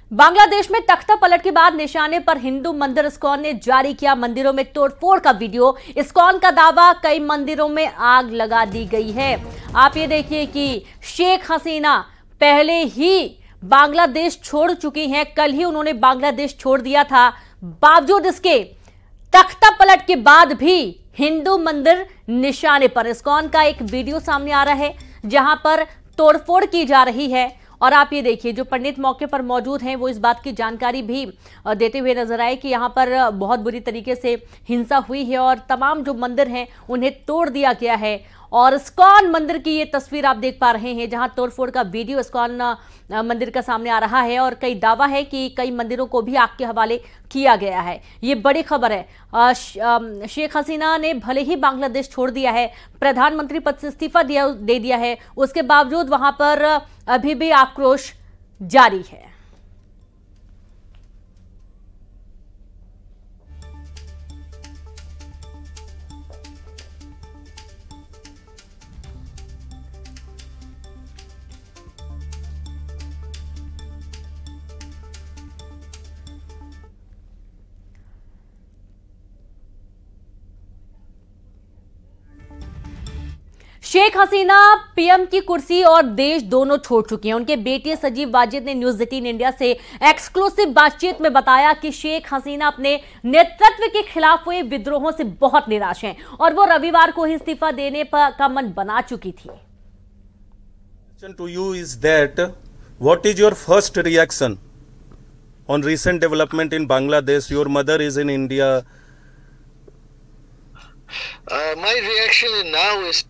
बांग्लादेश में तख्ता पलट के बाद निशाने पर हिंदू मंदिर इस्कॉन ने जारी किया मंदिरों में तोड़फोड़ का वीडियो। इस्कॉन का दावा, कई मंदिरों में आग लगा दी गई है। आप ये देखिए कि शेख हसीना पहले ही बांग्लादेश छोड़ चुकी हैं। कल ही उन्होंने बांग्लादेश छोड़ दिया था। बावजूद इसके तख्ता पलट के बाद भी हिंदू मंदिर निशाने पर। इस्कॉन का एक वीडियो सामने आ रहा है जहां पर तोड़फोड़ की जा रही है और आप ये देखिए जो पंडित मौके पर मौजूद हैं वो इस बात की जानकारी भी देते हुए नजर आए कि यहाँ पर बहुत बुरी तरीके से हिंसा हुई है और तमाम जो मंदिर हैं उन्हें तोड़ दिया गया है। और इस्कॉन मंदिर की ये तस्वीर आप देख पा रहे हैं जहां तोड़फोड़ का वीडियो इस्कॉन मंदिर का सामने आ रहा है और कई दावा है कि कई मंदिरों को भी आग के हवाले किया गया है। ये बड़ी खबर है। शेख हसीना ने भले ही बांग्लादेश छोड़ दिया है, प्रधानमंत्री पद से इस्तीफा दे दिया है, उसके बावजूद वहां पर अभी भी आक्रोश जारी है। शेख हसीना पीएम की कुर्सी और देश दोनों छोड़ चुकी हैं। उनके बेटे सजीव वाजिद ने न्यूज 18 इंडिया से एक्सक्लूसिव बातचीत में बताया कि शेख हसीना अपने नेतृत्व के खिलाफ हुए विद्रोहों से बहुत निराश हैं और वो रविवार को ही इस्तीफा देने का मन बना चुकी थी। To you is that what is your first reaction on recent development in Bangladesh? Your mother is in India. My reaction now is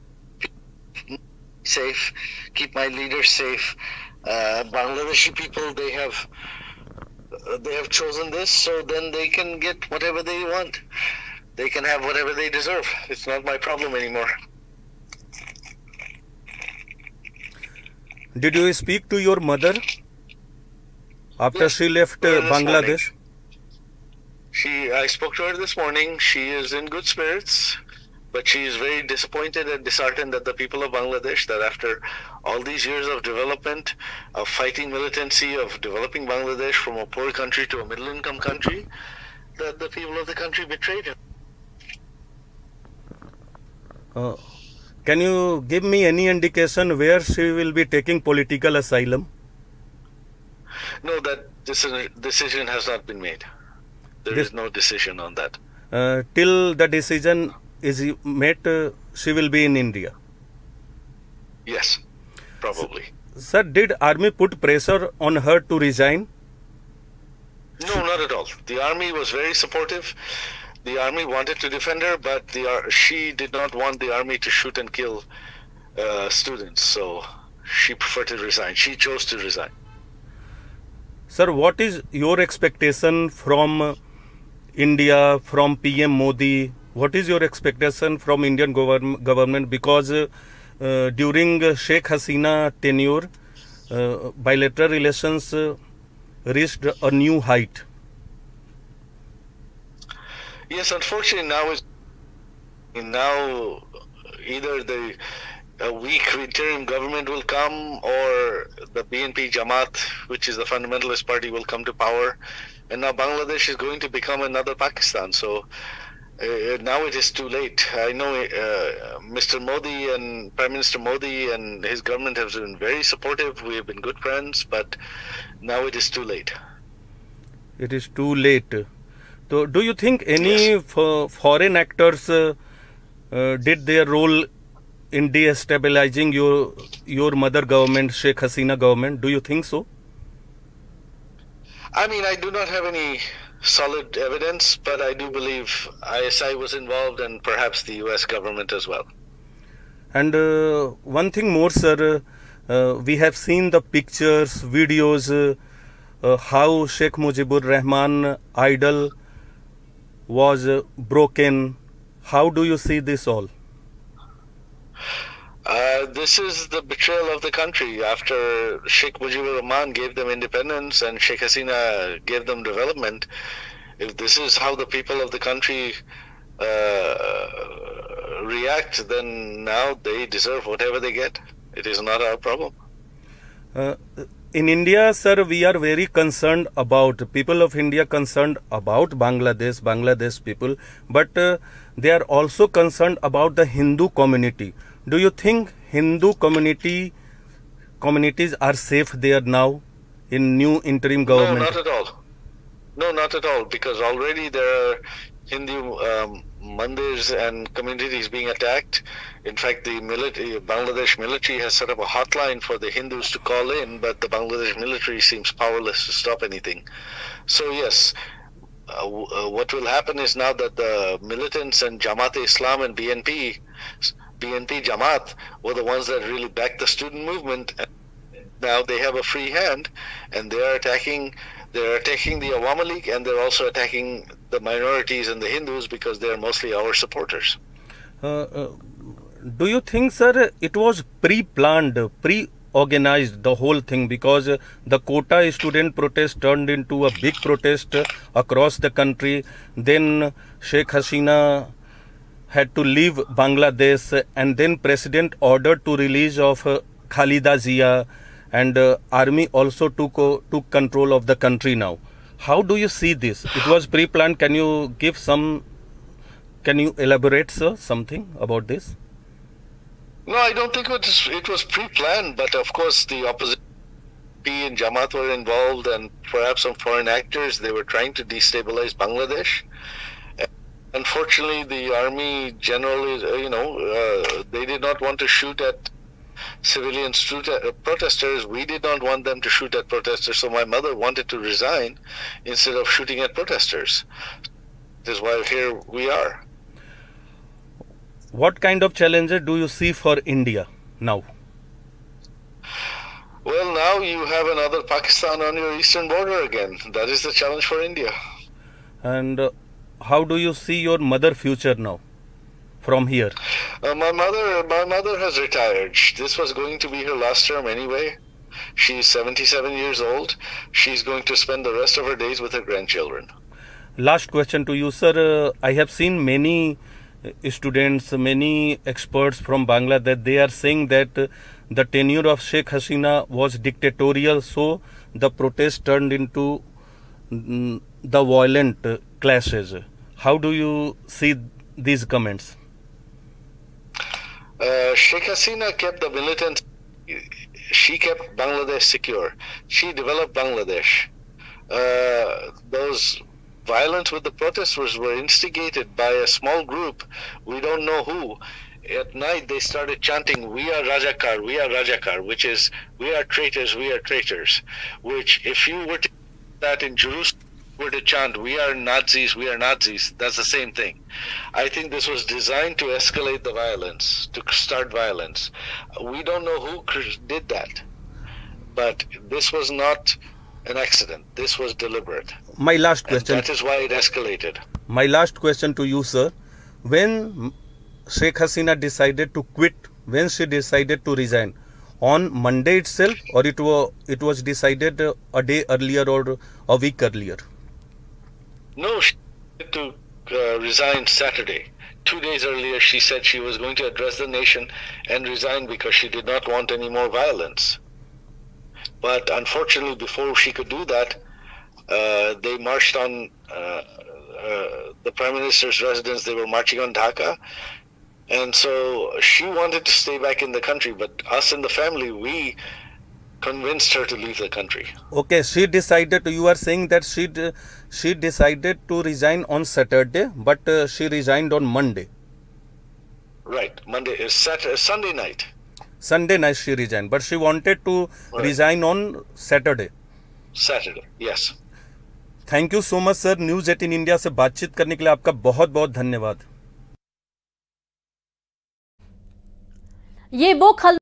safe, keep my leaders safe. Bangladeshi people, they have chosen this, so then they can get whatever they want. They can have whatever they deserve. It's not my problem anymore. Did you speak to your mother after she left Bangladesh? I spoke to her this morning. She is in good spirits. But she is very disappointed and disheartened that the people of Bangladesh, that after all these years of development, of fighting militancy, of developing Bangladesh from a poor country to a middle-income country, that the people of the country betrayed him. Can you give me any indication where she will be taking political asylum? No, that decision has not been made. There is no decision on that. Till the decision is met, she will be in India. Yes, probably. Sir, did army put pressure on her to resign? No, not at all. The army was very supportive. The army wanted to defend her, but she did not want the army to shoot and kill students. So she preferred to resign. She chose to resign. Sir, what is your expectation from India, from PM Modi? What is your expectation from Indian government? Because during Sheikh Hasina tenure, bilateral relations reached a new height. Yes, unfortunately now either a weak interim government will come or the BNP Jamaat, which is the fundamentalist party, will come to power. And now Bangladesh is going to become another Pakistan. So now it is too late. I know Mr. Modi and Prime Minister Modi and his government have been very supportive. We have been good friends, but now it is too late. It is too late. So, do you think any foreign actors did their role in destabilizing your mother government, Sheikh Hasina government? Do you think so? I mean, I do not have any solid evidence, but I do believe ISI was involved and perhaps the US government as well. And one thing more, sir, we have seen the pictures, videos, how Sheikh Mujibur Rahman idol was broken. How do you see this all? This is the betrayal of the country. After Sheikh Mujibur Rahman gave them independence and Sheikh Hasina gave them development, if this is how the people of the country react, then now they deserve whatever they get. It is not our problem. in India, sir, we are very concerned about people of India concerned about Bangladesh people, but they are also concerned about the Hindu community. Do you think Hindu communities are safe there now in new interim government? No, not at all. No, not at all, because already there are Hindu mandirs and communities being attacked. In fact, the Bangladesh military has set up a hotline for the Hindus to call in, but the Bangladesh military seems powerless to stop anything. So yes, what will happen is now that the militants and Jamaat-e-Islam and BNP Jamaat were the ones that really backed the student movement. Now they have a free hand, and they are attacking the Awami League, and they're also attacking the minorities and the Hindus because they are mostly our supporters. Do you think, sir, it was pre-planned, pre-organized, the whole thing, because the quota student protest turned into a big protest across the country? Then Sheikh Hasina had to leave Bangladesh, and then President ordered to release of Khalida Zia, and army also took control of the country now. How do you see this? It was pre-planned. Can you elaborate, sir, something about this? No, I don't think it was pre-planned, but of course the opposition and Jamaat were involved, and perhaps some foreign actors. They were trying to destabilize Bangladesh. Unfortunately, the army generally, they did not want to shoot at civilian protesters. We did not want them to shoot at protesters, so my mother wanted to resign instead of shooting at protesters. This is why here we are. What kind of challenges do you see for India now? Well, now you have another Pakistan on your eastern border again. That is the challenge for India. And how do you see your mother future now from here? My mother has retired. This was going to be her last term anyway. She's 77 years old. She's going to spend the rest of her days with her grandchildren. Last question to you, sir. I have seen many students, many experts from Bangladesh. They are saying that the tenure of Sheikh Hasina was dictatorial, so the protest turned into the violent clashes. How do you see these comments? Sheikh Hasina kept the militants. She kept Bangladesh secure. She developed Bangladesh. Those violence with the protesters were instigated by a small group. We don't know who. At night they started chanting, "We are Rajakar, we are Rajakar," which is, "We are traitors, we are traitors." Which, if you were to that in Jerusalem, were to chant, "We are Nazis, we are Nazis," that's the same thing. I think this was designed to escalate the violence, to start violence. We don't know who did that, but this was not an accident. This was deliberate. My last question. And that is why it escalated. My last question to you, sir. When Sheikh Hasina decided to quit, when she decided to resign, on Monday itself, or it was decided a day earlier or a week earlier? No, she had to resign Saturday. 2 days earlier, she said she was going to address the nation and resign because she did not want any more violence. But unfortunately, before she could do that, they marched on the Prime Minister's residence. They were marching on Dhaka. And so she wanted to stay back in the country, but us in the family, we convinced her to leave the country. Okay, she decided, you are saying that she decided to resign on Saturday, but she resigned on Monday. Right, Monday is Sunday night. Sunday night she resigned, but she wanted to resign on Saturday. Saturday, yes. Thank you so much sir, news 18 India से बातचीत करने के लिए आपका बहुत बहुत धन्यवाद। ये वो